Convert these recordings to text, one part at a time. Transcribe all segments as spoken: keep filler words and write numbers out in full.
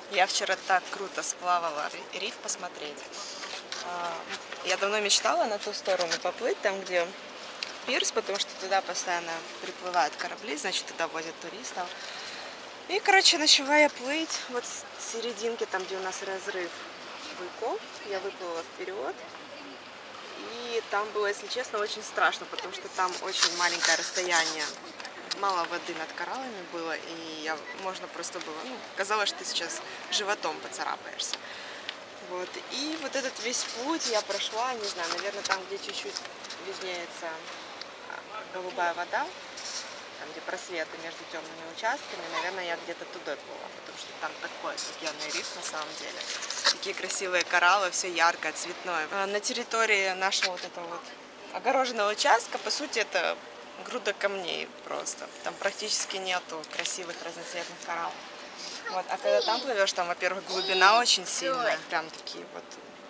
Я вчера так круто сплавала, риф посмотреть. Я давно мечтала на ту сторону поплыть, там где пирс, потому что туда постоянно приплывают корабли, значит туда возят туристов. И, короче, начала я плыть вот с серединки, там где у нас разрыв быков, я выплыла вперед. И там было, если честно, очень страшно, потому что там очень маленькое расстояние. Мало воды над кораллами было, и я, можно просто было, ну, казалось, что ты сейчас животом поцарапаешься. Вот. И вот этот весь путь я прошла, не знаю, наверное, там, где чуть-чуть виднеется голубая вода, там, где просветы между темными участками, наверное, я где-то туда плыла, потому что там такой офигенный риф на самом деле. Такие красивые кораллы, все яркое, цветное. На территории нашего вот этого вот огороженного участка, по сути, это груда камней просто. Там практически нету красивых разноцветных кораллов. Вот. А когда там плывешь, там, во-первых, глубина очень сильная, прям такие вот...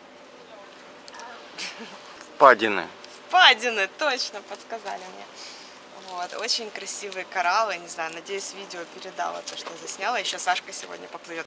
Впадины. Впадины, точно, подсказали мне. Вот. Очень красивые кораллы, не знаю, надеюсь, видео передала то, что засняла. Еще Сашка сегодня поплывет.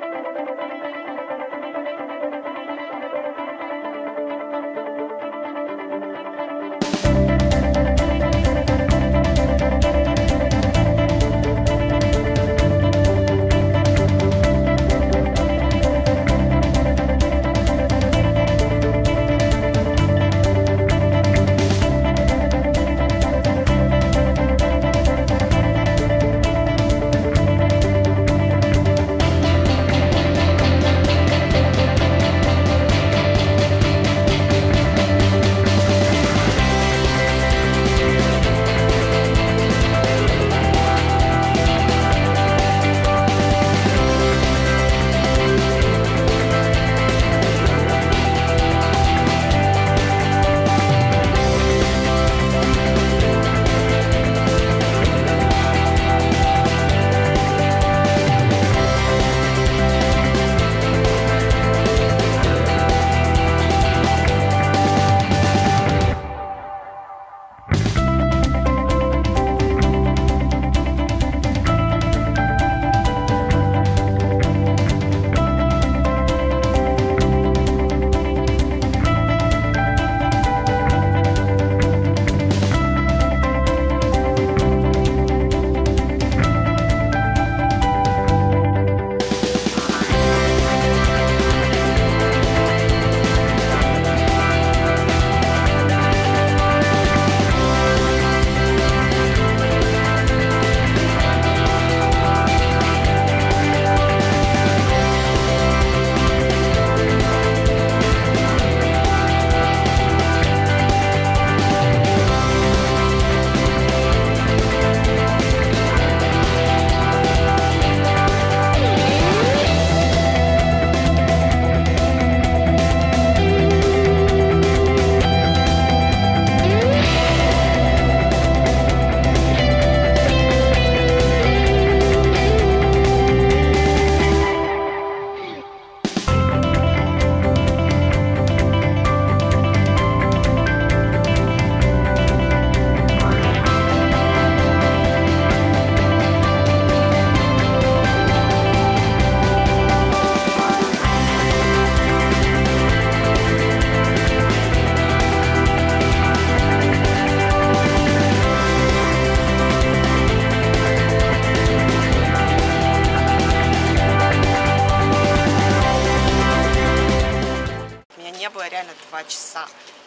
Реально два часа.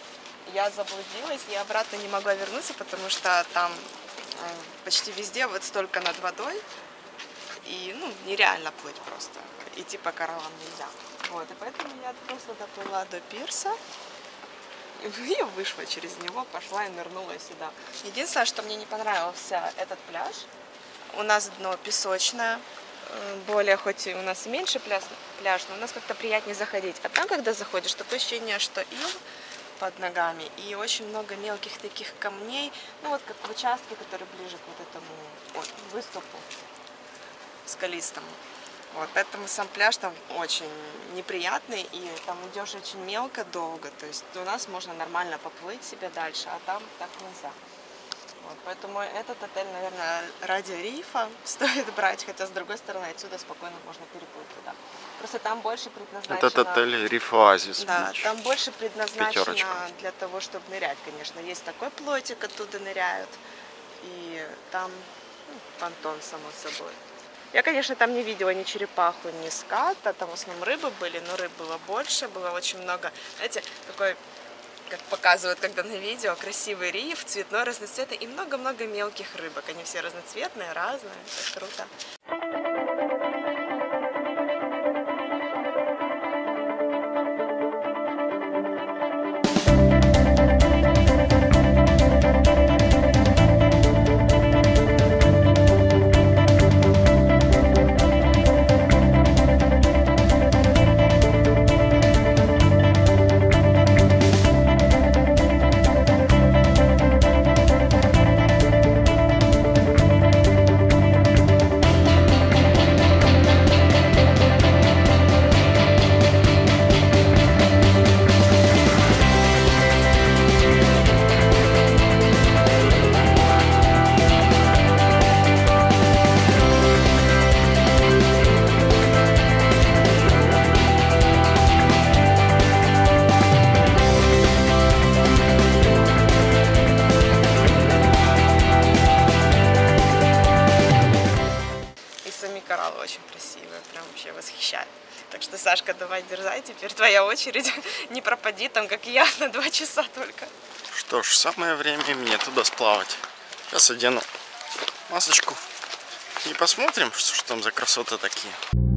Я заблудилась, я обратно не могла вернуться, потому что там э, почти везде вот столько над водой, и ну, нереально плыть просто. Идти по кораллам нельзя. Вот, и поэтому я просто доплыла до пирса и вышла через него, пошла и нырнула сюда. Единственное, что мне не понравился этот пляж. У нас дно песочное. Более, хоть и у нас и меньше пляж, пляж, но у нас как-то приятнее заходить. А там, когда заходишь, такое ощущение, что ил под ногами и очень много мелких таких камней, ну вот как в участке, который ближе к вот этому вот, выступу скалистому. Вот, поэтому сам пляж там очень неприятный, и там идешь очень мелко, долго. То есть у нас можно нормально поплыть себе дальше, а там так нельзя. Вот, поэтому этот отель, наверное, ради рифа стоит брать, хотя с другой стороны отсюда спокойно можно переплыть туда. Просто там больше предназначено... Этот отель Риф Оазис. Да, Бич. там больше предназначено Пятерочка. для того, чтобы нырять, конечно. Есть такой плотик, оттуда ныряют. И там ну, понтон, само собой. Я, конечно, там не видела ни черепаху, ни ската. Там в основном рыбы были, но рыб было больше. Было очень много, знаете, такой... как показывают, когда на видео, красивый риф, цветной, разноцветный и много-много мелких рыбок. Они все разноцветные, разные, это круто. Кораллы очень красивые, прям вообще восхищает. Так что, Сашка, давай дерзай, теперь твоя очередь. Не пропади там, как и я, на два часа только. Что ж, самое время мне туда сплавать. Сейчас одену масочку и посмотрим, что, что там за красоты такие.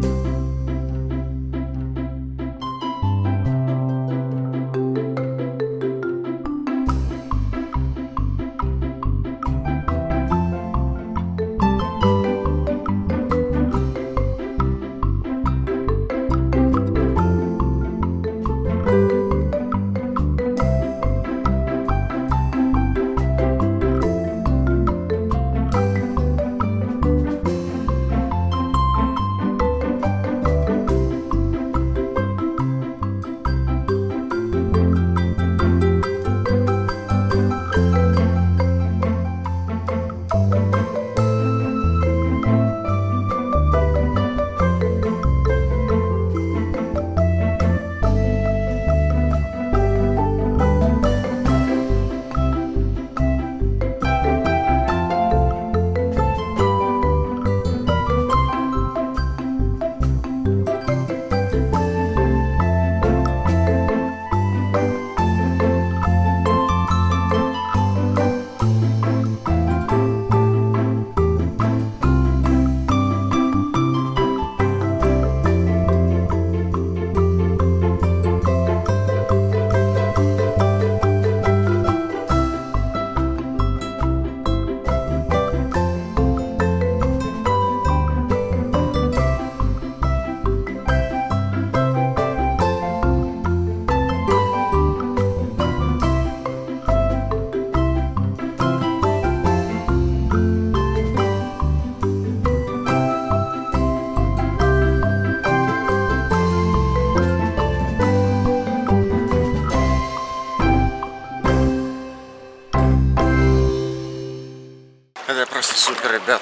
Это просто супер, ребят.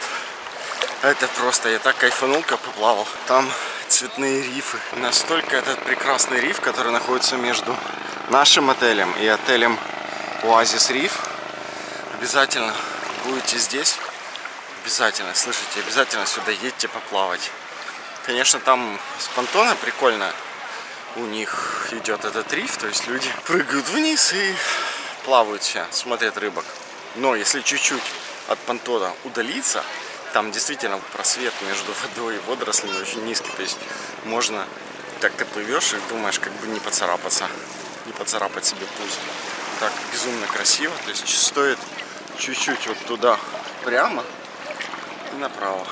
Это просто, я так кайфанул, как поплавал. Там цветные рифы. Настолько этот прекрасный риф, который находится между нашим отелем и отелем Оазис Риф. Обязательно будете здесь. Обязательно, слышите, обязательно сюда едьте поплавать. Конечно, там с понтона прикольно. У них идет этот риф, то есть люди прыгают вниз и плавают все, смотрят рыбок. Но если чуть-чуть от понтона удалиться, там действительно просвет между водой и водорослями очень низкий. То есть можно, так ты плывешь и думаешь, как бы не поцарапаться, не поцарапать себе пульс. Так безумно красиво. То есть стоит чуть-чуть вот туда прямо и направо.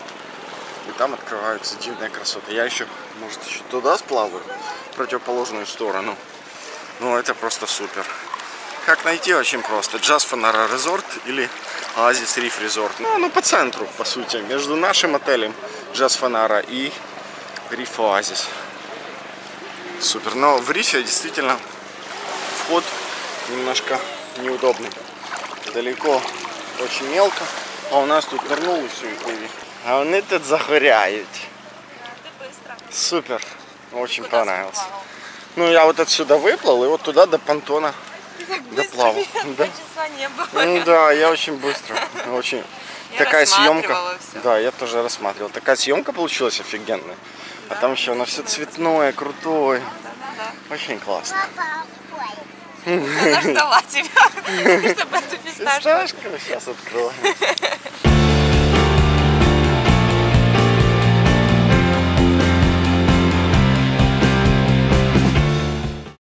И там открываются дивные красоты. Я еще, может, еще туда сплаваю, в противоположную сторону. Ну, это просто супер. Как найти? Очень просто. Джаз Фанара Резорт или Оазис Риф Резорт. Ну, ну, по центру, по сути. Между нашим отелем Джаз Фанара и Риф Оазис. Супер. Но в Рифе действительно вход немножко неудобный. Далеко, очень мелко. А у нас тут нырнул и все, и плыви. А вони тут загоряють. Ты быстро. Супер. Очень Куда понравилось. сплавал? Ну, я вот отсюда выплыл и вот туда до понтона доплавал. Быстро, Да? два часа не было. Ну да, я очень быстро. Очень. Я Такая съемка. рассматривала всё. Да, я тоже рассматривал. Такая съемка получилась офигенная. А там еще оно все цветное, крутое. Да-да-да. Очень классно. Она ждала тебя, чтобы эту фисташку. Фисташка сейчас откроем.